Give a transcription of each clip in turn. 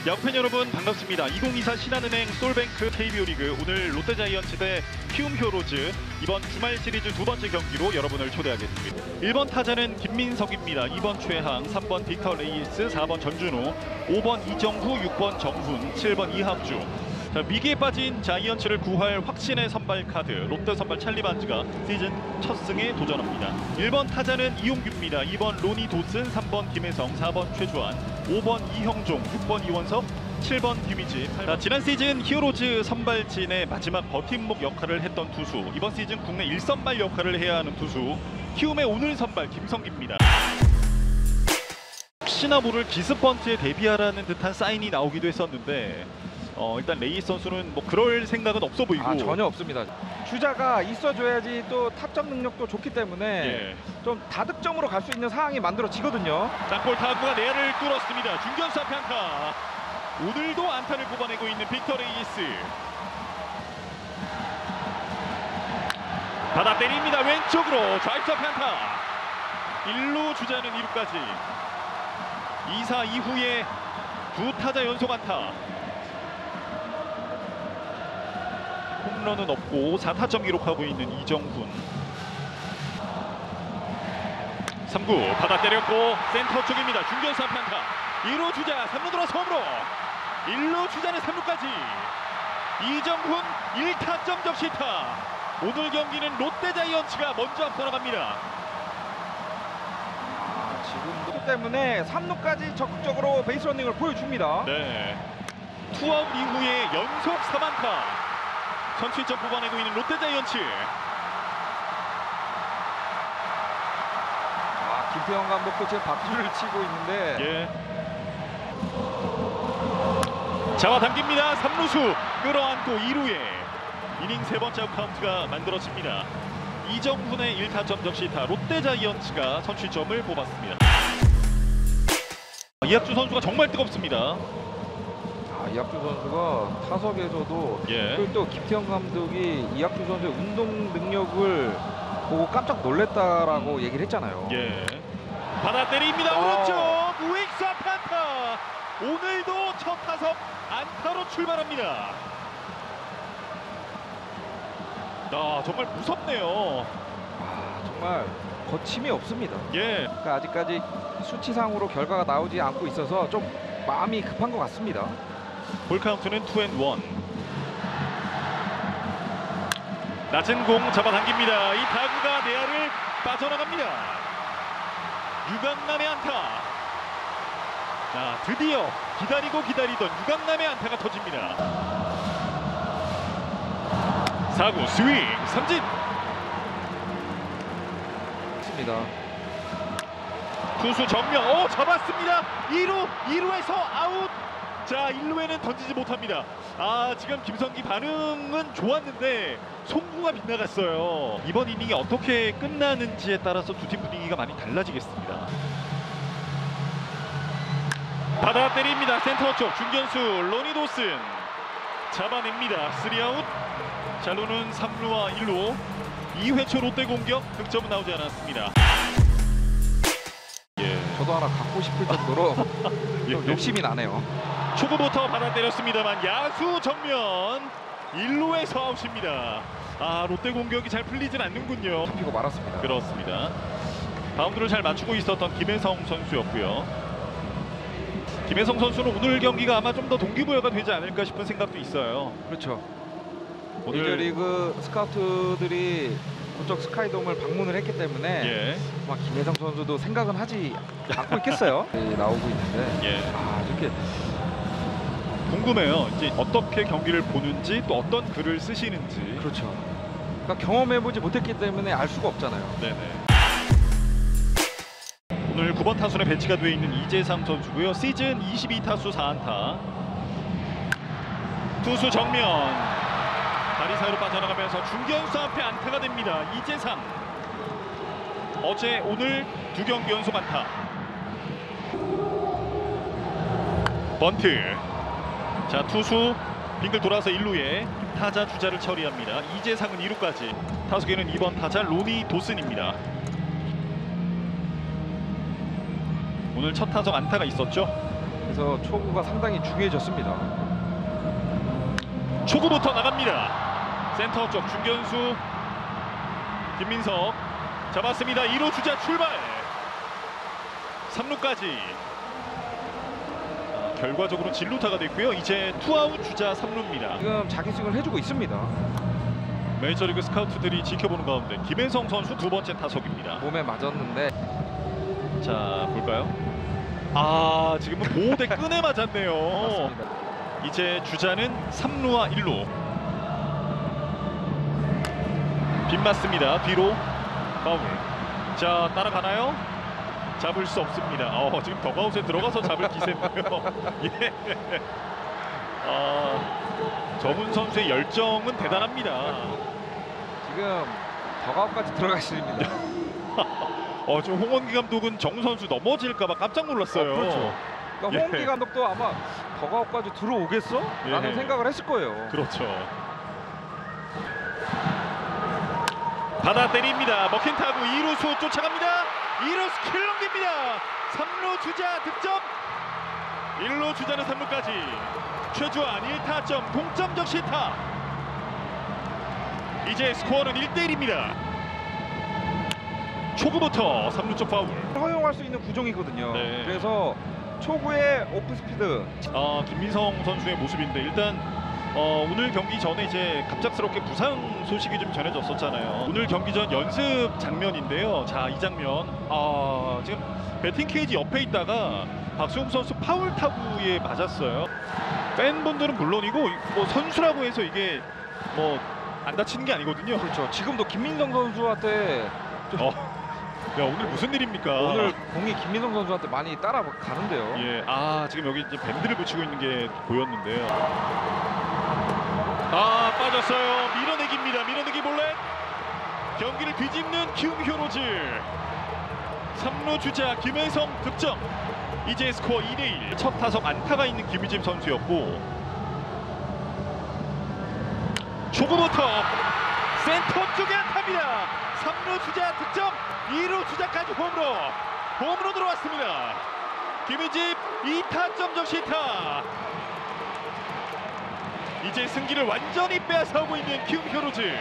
야구팬 여러분 반갑습니다. 2024 신한은행 솔뱅크 KBO 리그 오늘 롯데자이언츠 대 키움 히어로즈 이번 주말 시리즈 두 번째 경기로 여러분을 초대하겠습니다. 1번 타자는 김민석입니다. 2번 최항, 3번 빅터 레이스, 4번 전준우, 5번 이정후, 6번 정훈, 7번 이학주. 자, 위기에 빠진 자이언츠를 구할 확신의 선발 카드 롯데 선발 찰리 반즈가 시즌 첫 승에 도전합니다. 1번 타자는 이용규입니다. 2번 로니 도슨, 3번 김혜성, 4번 최주환, 5번 이형종, 6번 이원석, 7번 김희진. 자, 지난 시즌 히어로즈 선발진의 마지막 버팀목 역할을 했던 투수, 이번 시즌 국내 1선발 역할을 해야 하는 투수 키움의 오늘 선발 김성기입니다. 혹시나 모를 기습번트에 대비하라는 듯한 사인이 나오기도 했었는데 일단 레이스 선수는 뭐 그럴 생각은 없어 보이고 전혀 없습니다. 주자가 있어줘야지 또 타점 능력도 좋기 때문에 좀 다득점으로 갈 수 있는 상황이 만들어지거든요. 땅볼 타구가 내야를 뚫었습니다. 중견수 앞에 안타. 오늘도 안타를 뽑아내고 있는 빅터 레이스. 받아 때립니다. 왼쪽으로 좌익수 앞에 안타. 1루 주자는 2루까지. 2사 이후에 두 타자 연속 안타. 홈런은 없고 4타점 기록하고 있는 이정훈. 3구 받아 때렸고 센터 쪽입니다. 중견수 앞에 안타. 2루 주자 3루 돌아서 홈으로. 1루 주자는 3루까지. 이정훈 1타점 적시타. 오늘 경기는 롯데자이언츠가 먼저 앞서 나갑니다. 지금도 때문에 3루까지 적극적으로 베이스 러닝을 보여줍니다. 네. 투아웃 이후에 연속 3안타. 선취점 뽑아내고 있는 롯데자이언츠. 김태형 감독도 지금 박수를 치고 있는데 잡아당깁니다. 3루수 끌어안고 2루에 이닝 세 번째 카운트가 만들어집니다. 이정훈의 1타점 적시타. 롯데자이언츠가 선취점을 뽑았습니다. 이학주 선수가 정말 뜨겁습니다. 이학주 선수가 타석에서도 그리고 또 김태형 감독이 이학주 선수의 운동 능력을 보고 깜짝 놀랐다라고 얘기를 했잖아요. 받아 때립니다. 오른쪽 우익수 앞에 안타. 오늘도 첫 타석 안타로 출발합니다. 정말 무섭네요. 정말 거침이 없습니다. 그러니까 아직까지 수치상으로 결과가 나오지 않고 있어서 좀 마음이 급한 것 같습니다. 볼 카운트는 2&1. 낮은 공 잡아당깁니다. 이 타구가 내야를 빠져나갑니다. 유강남의 안타. 자, 드디어 기다리던 유강남의 안타가 터집니다. 4구 스윙 삼진. 투수 정면 잡았습니다. 2루에서 아웃. 자, 1루에는 던지지 못합니다. 지금 김성기 반응은 좋았는데 송구가 빗나갔어요. 이번 이닝이 어떻게 끝나는지에 따라서 두 팀 분위기가 많이 달라지겠습니다. 받아 때립니다. 센터 쪽 중견수 로니 도슨 잡아냅니다. 3아웃. 잘루는 3루와 1루. 2회 초 롯데 공격. 득점은 나오지 않았습니다. 저도 하나 갖고 싶을 정도로 좀 욕심이 나네요. 초구부터 받아 때렸습니다만 야수 정면 1루에서 아웃입니다. 롯데 공격이 잘 풀리진 않는군요. 잡히고 말았습니다. 그렇습니다. 바운드를 잘 맞추고 있었던 김혜성 선수였고요. 김혜성 선수는 오늘 경기가 아마 좀 더 동기부여가 되지 않을까 싶은 생각도 있어요. 그렇죠. 메이저리그 스카우트들이 그쪽 스카이돔을 방문을 했기 때문에 아마 김혜성 선수도 생각은 하지 않고 있겠어요. 나오고 있는데 이렇게 궁금해요. 이제 어떻게 경기를 보는지 또 어떤 글을 쓰시는지. 그렇죠. 그러니까 경험해보지 못했기 때문에 알 수가 없잖아요. 오늘 9번 타순에 배치가 되어 있는 이재삼 선수고요. 시즌 22타수 4안타. 투수 정면 다리 사이로 빠져나가면서 중견수 앞에 안타가 됩니다. 이재삼. 어제 오늘 2경기 연속 안타. 번트. 자, 투수 빙글 돌아서 1루에 타자 주자를 처리합니다. 이재상은 2루까지. 타석에는 2번 타자 로니 도슨입니다. 오늘 첫 타석 안타가 있었죠. 그래서 초구가 상당히 중요해졌습니다. 초구부터 나갑니다. 센터 쪽 중견수 김민석 잡았습니다. 2루 주자 출발. 3루까지. 결과적으로 진루타가 됐고요. 이제 투아웃 주자 3루입니다. 지금 자기 스윙을 해주고 있습니다. 메이저리그 스카우트들이 지켜보는 가운데 김혜성 선수 두 번째 타석입니다. 몸에 맞았는데 자 볼까요? 지금은 보호대 끈에 맞았네요. 맞습니다. 이제 주자는 3루와 1루. 빗맞습니다. 뒤로 파울. 자 따라가나요? 잡을 수 없습니다. 지금 더가웃에 들어가서 잡을 기세인데요. 예. 정훈 선수의 열정은 대단합니다. 지금 더가웃까지 들어가십니다. 지금 홍원기 감독은 정훈 선수 넘어질까봐 깜짝 놀랐어요. 그렇죠. 그러니까 예. 홍기 감독도 아마 더가웃까지 들어오겠어? 라는 예. 생각을 했을 거예요. 그렇죠. 받아 때립니다. 먹힌 타구 2루수 쫓아갑니다. 2루수 킬 넘깁니다. 3루 주자 득점. 1루 주자는 3루까지. 최주환 1타점 동점적 시타. 이제 스코어는 1대1입니다. 초구부터 3루 쪽 파울. 허용할 수 있는 구종이거든요. 네. 그래서 초구의 오프스피드. 김민성 선수의 모습인데 일단 오늘 경기 전에 이제 갑작스럽게 부상 소식이 좀 전해졌었잖아요. 오늘 경기 전 연습 장면인데요. 자, 이 장면 지금 배팅 케이지 옆에 있다가 박수홍 선수 파울 타구에 맞았어요. 팬분들은 물론이고 뭐 선수라고 해서 이게 뭐 안 다치는 게 아니거든요. 그렇죠. 지금도 김민성 선수한테 야, 오늘 무슨 일입니까? 오늘 공이 김민성 선수한테 많이 따라가는데요. 예, 지금 여기 이제 밴드를 붙이고 있는 게 보였는데요. 빠졌어요. 밀어내기입니다. 밀어내기 볼넷. 경기를 뒤집는 키움 히어로즈. 3루 주자 김혜성 득점. 이제 스코어 2대1. 첫 타석 안타가 있는 김유진 선수였고 초구부터 센터 쪽에 안타입니다. 3루 주자 득점. 2루 주자까지 홈으로 들어왔습니다. 김유진 2타점적 시타. 이제 승기를 완전히 빼앗아오고 있는 키움 히어로즈.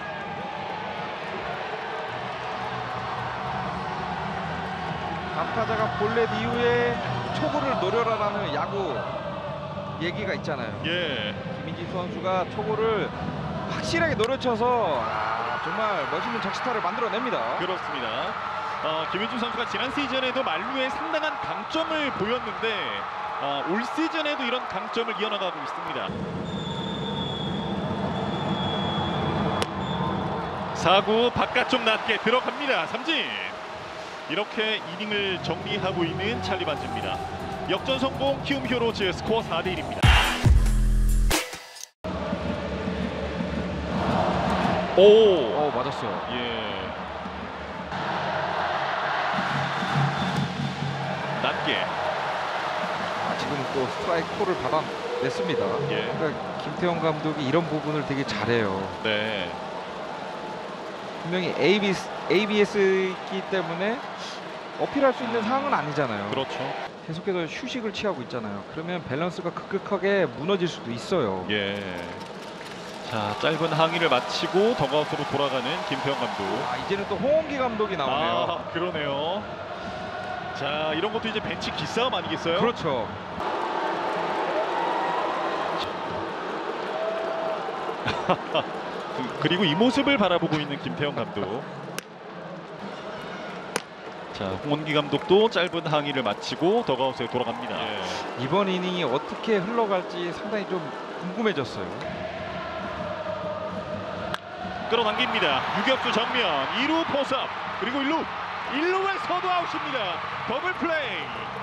안타자가 볼넷 이후에 초구를 노려라라는 야구 얘기가 있잖아요. 예. 김민지 선수가 초구를 확실하게 노려쳐서 정말 멋있는 적시타를 만들어냅니다. 그렇습니다. 김유진 선수가 지난 시즌에도 만루에 상당한 강점을 보였는데 올 시즌에도 이런 강점을 이어나가고 있습니다. 4구 바깥쪽 낮게 들어갑니다. 삼진. 이렇게 이닝을 정리하고 있는 찰리 반지입니다. 역전 성공 키움 히어로즈. 스코어 4대1입니다. 맞았어요. 예. 낮게. 지금 또 스트라이크 콜을 받아냈습니다. 예. 그러니까 김태형 감독이 이런 부분을 되게 잘해요. 네. 분명히 ABS이기 때문에 어필할 수 있는 상황은 아니잖아요. 그렇죠. 계속해서 휴식을 취하고 있잖아요. 그러면 밸런스가 급격하게 무너질 수도 있어요. 예. 자, 짧은 항의를 마치고 덕아웃으로 돌아가는 김태형 감독. 이제는 또 홍원기 감독이 나오네요. 그러네요. 자, 이런 것도 이제 벤치 기싸움 아니겠어요? 그렇죠. 그리고 이 모습을 바라보고 있는 김태형 감독. 자, 홍원기 감독도 짧은 항의를 마치고 덕아웃에 돌아갑니다. 예. 이번 이닝이 어떻게 흘러갈지 상당히 좀 궁금해졌어요. 끌어당깁니다. 유격수 정면 2루 포섭 그리고 1루에서도 아웃입니다. 더블 플레이.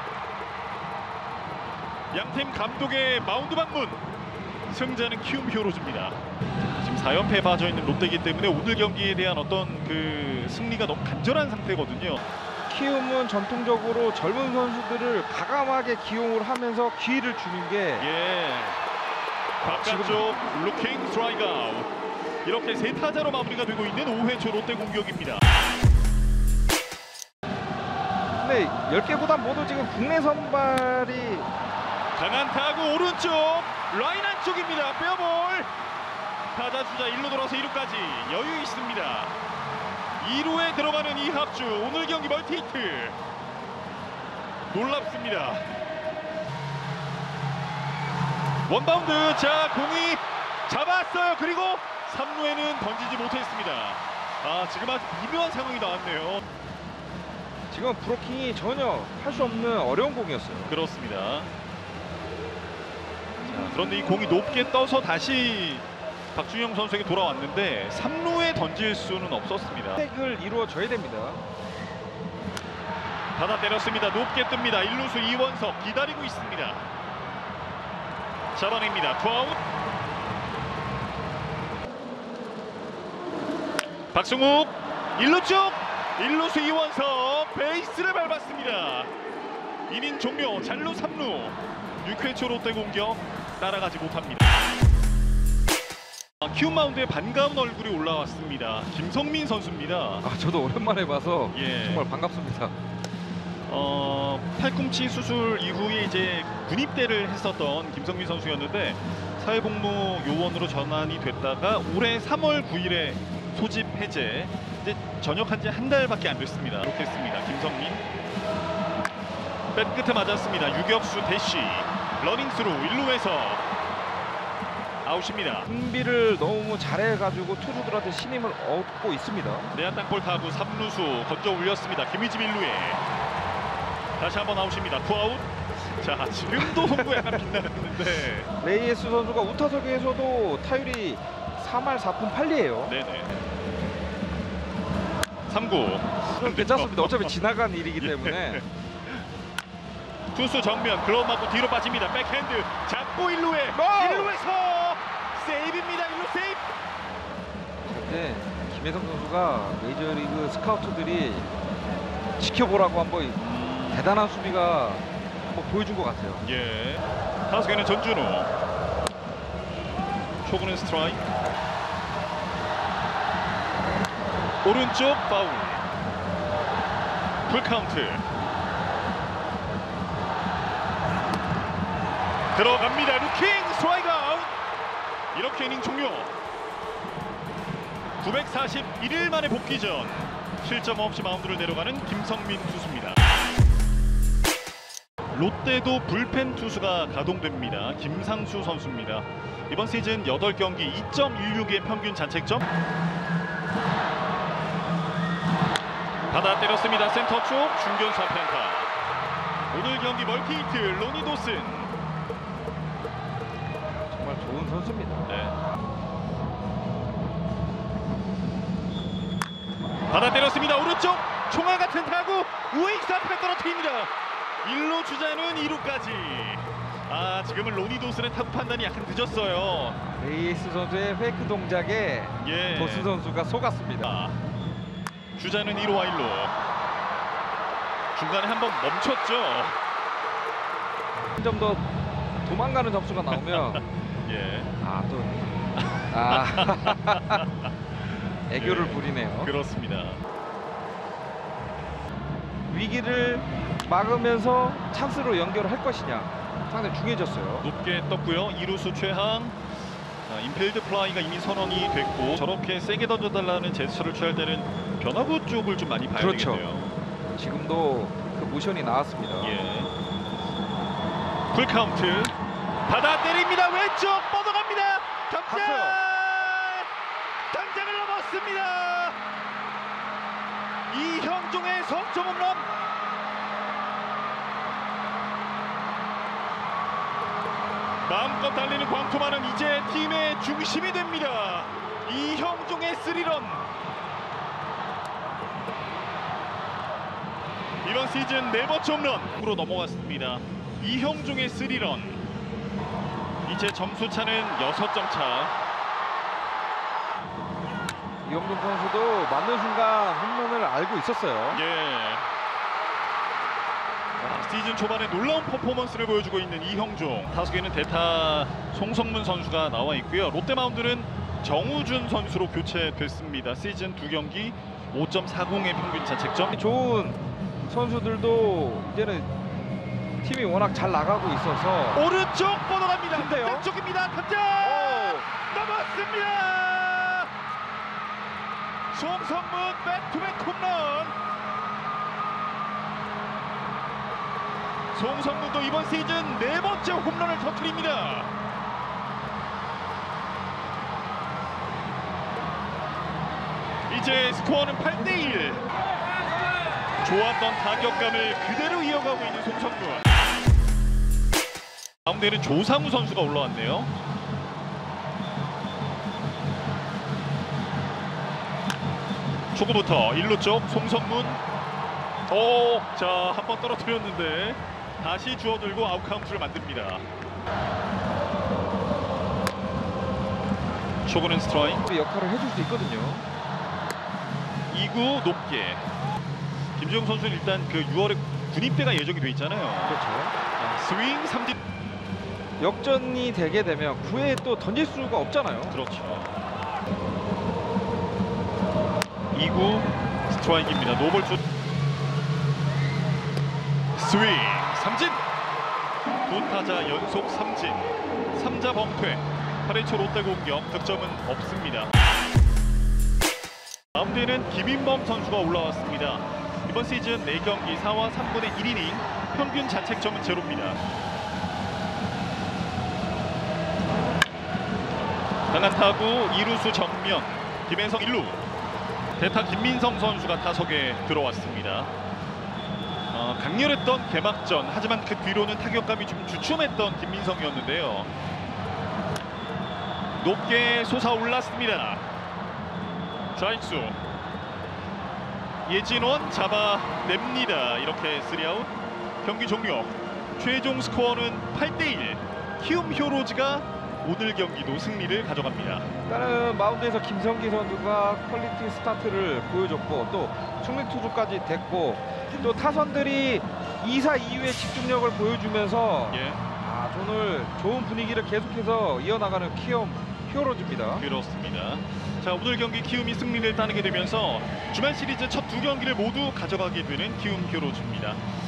양팀 감독의 마운드 방문. 승자는 키움 히어로즈입니다. 지금 4연패에 빠져있는 롯데이기 때문에 오늘 경기에 대한 어떤 그 승리가 너무 간절한 상태거든요. 키움은 전통적으로 젊은 선수들을 과감하게 기용을 하면서 기회를 주는 게 바깥쪽 루킹 스트라이크 아웃. 이렇게 세 타자로 마무리가 되고 있는 5회 초 롯데 공격입니다. 근데 10개 구단 모두 지금 국내 선발이 강한 타구 오른쪽 라인 안쪽입니다. 페어볼. 타자 주자 1루 돌아서 2루까지 여유 있습니다. 2루에 들어가는 이합주 오늘 경기 멀티히트. 놀랍습니다. 원바운드. 자, 공이 잡았어요. 그리고 3루에는 던지지 못했습니다. 지금 아주 미묘한 상황이 나왔네요. 지금 브로킹이 전혀 할 수 없는 어려운 공이었어요. 그렇습니다. 자, 그런데 이 공이 높게 떠서 다시 박준영 선수에게 돌아왔는데 3루에 던질 수는 없었습니다. 획을 이루어져야 됩니다. 받아 때렸습니다. 높게 뜹니다. 1루수 이원석 기다리고 있습니다. 잡아냅니다. 투아웃. 박승욱 1루 쪽 1루수 이원석 베이스를 밟았습니다. 이닝 종료. 잘루 3루. 6회 초 롯데 공격 따라가지 못합니다. 키움 마운드에 반가운 얼굴이 올라왔습니다. 김성민 선수입니다. 저도 오랜만에 봐서 예. 정말 반갑습니다. 팔꿈치 수술 이후에 이제 군입대를 했었던 김성민 선수였는데 사회복무 요원으로 전환이 됐다가 올해 3월 9일에 소집 해제. 이제 전역한 지 한 달밖에 안 됐습니다. 이렇게 했습니다. 김성민. 백 끝에 맞았습니다. 유격수 대시 러닝스루 1루에서 아웃입니다. 준비를 너무 잘해가지고 투수들한테 신임을 얻고 있습니다. 내야 땅볼 타구 3루수 건져 올렸습니다. 김희집 1루에 다시 한번 아웃입니다. 투아웃. 자, 지금도 송구 약간 빛나는데 레이에스 선수가 우타석에서도 타율이 3할 4푼 8리예요. 네네. 3구 괜찮습니다. 어차피 지나간 일이기 때문에. 투수 정면 글러브 맞고 뒤로 빠집니다. 백핸드 잡고 1루에 1루에서 세이브입니다. 1루 세이브. 근데 김혜성 선수가 메이저리그 스카우트들이 지켜보라고 한번 대단한 수비가 한번 보여준 것 같아요. 예. 타석에는 전준우. 초구는 스트라이크. 오른쪽 파울. 풀카운트. 들어갑니다. 루킹 스트라이크 아웃. 이렇게 이닝 종료. 941일 만에 복귀 전 실점 없이 마운드를 내려가는 김성민 투수입니다. 롯데도 불펜 투수가 가동됩니다. 김상수 선수입니다. 이번 시즌 8경기 2.16의 평균 자책점. 받아 때렸습니다. 센터 쪽 중견수 앞펜타. 오늘 경기 멀티히트 로니 도슨. 정말 좋은 선수입니다. 네. 받아 때렸습니다. 오른쪽 총알 같은 타구 우익수 앞에 떨어뜨립니다. 1루 주자는 2루까지. 지금은 로니 도슨의 타구 판단이 약간 늦었어요. 레이스 선수의 페이크 동작에 도슨 선수가 속았습니다. 주자는 1루와 1루. 중간에 한번 멈췄죠. 한 점 더 도망가는 점수가 나오면 예. 애교를 부리네요. 그렇습니다. 위기를 막으면서 찬스로 연결을 할 것이냐 상당히 중요해졌어요. 높게 떴고요. 2루수 최항. 인필드 플라이가 이미 선언이 됐고 저렇게 세게 던져달라는 제스처를 취할 때는 변화구 쪽을 좀 많이 봐야 되겠네요. 지금도 그 모션이 나왔습니다. 예. 풀카운트. 받아 때립니다. 왼쪽 뻗어갑니다. 당장! 당장을 넘었습니다. 이형종의 석점 홈런. 마음껏 달리는 광토마는 이제 팀의 중심이 됩니다. 이형종의 3런. 이번 시즌 4번째 홈런으로 넘어갔습니다. 이형종의 3런. 이제 점수차는 6점 차. 이형종 선수도 맞는 순간 홈런을 알고 있었어요. 예. 시즌 초반에 놀라운 퍼포먼스를 보여주고 있는 이형종. 타석에는 대타 송성문 선수가 나와 있고요. 롯데 마운드는 정우준 선수로 교체됐습니다. 시즌 2경기 5.40의 평균 자책점. 좋은 선수들도 이제는 팀이 워낙 잘 나가고 있어서 오른쪽 뻗어갑니다. 근데요? 반대쪽입니다. 탑장 넘었습니다. 송성문 백투백 홈런. 송성문도 이번 시즌 4번째 홈런을 터뜨립니다. 이제 스코어는 8대1. 좋았던 타격감을 그대로 이어가고 있는 송성문. 가운데는 조상우 선수가 올라왔네요. 초구부터 1루 쪽 송성문. 자, 한번 떨어뜨렸는데 다시 주워들고 아웃 카운트를 만듭니다. 초구는 스트라이크. 역할을 해줄 수 있거든요. 2구 높게. 김주영 선수는 일단 그 6월에 군입대가 예정이 돼 있잖아요. 그렇죠. 스윙 삼진. 역전이 되게 되면 9회 또 던질 수가 없잖아요. 그렇죠. 2구 스트라이크입니다. 노볼 투. 스윙 삼진. 두 타자 연속 삼진. 3자 범퇴. 8회 초 롯데 공격 득점은 없습니다. 가운데는 김인범 선수가 올라왔습니다. 이번 시즌 4경기 4와 3분의 1이닝, 평균 자책점은 제로입니다. 강한 타구 2루수 정면, 김혜성 1루. 대타 김민성 선수가 타석에 들어왔습니다. 강렬했던 개막전, 하지만 그 뒤로는 타격감이 좀 주춤했던 김민성이었는데요. 높게 솟아올랐습니다. 좌익수 예진원 잡아냅니다. 이렇게 3아웃. 경기 종료. 최종 스코어는 8대1. 키움 히어로즈가 오늘 경기도 승리를 가져갑니다. 일단은 마운드에서 김성기 선수가 퀄리티 스타트를 보여줬고 또 승리 투수까지 됐고 또 타선들이 2사 2회 집중력을 보여주면서 오늘 좋은 분위기를 계속해서 이어나가는 키움 히어로즈입니다. 그렇습니다. 자, 오늘 경기 키움이 승리를 따내게 되면서 주말 시리즈 첫 2경기를 모두 가져가게 되는 키움 히어로즈입니다.